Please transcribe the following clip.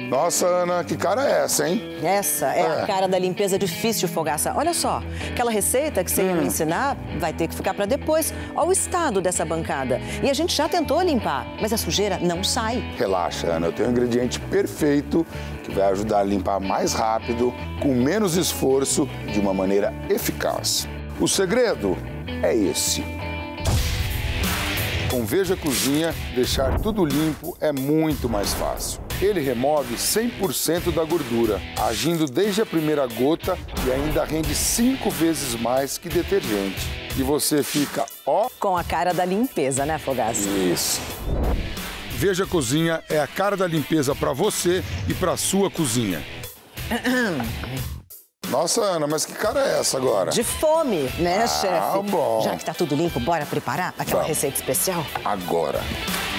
Nossa, Ana, que cara é essa, hein? Essa é a cara da limpeza difícil, Fogaça. Olha só, aquela receita que você ia me ensinar vai ter que ficar para depois. Olha o estado dessa bancada. E a gente já tentou limpar, mas a sujeira não sai. Relaxa, Ana, eu tenho um ingrediente perfeito que vai ajudar a limpar mais rápido, com menos esforço, de uma maneira eficaz. O segredo é esse. Com Veja Cozinha, deixar tudo limpo é muito mais fácil. Ele remove 100% da gordura, agindo desde a primeira gota e ainda rende 5 vezes mais que detergente. E você fica, ó... Com a cara da limpeza, né, Fogaça? Isso. Veja Cozinha é a cara da limpeza para você e para sua cozinha. Nossa, Ana, mas que cara é essa agora? De fome, né, chefe? Bom. Já que tá tudo limpo, bora preparar aquela receita especial? Agora.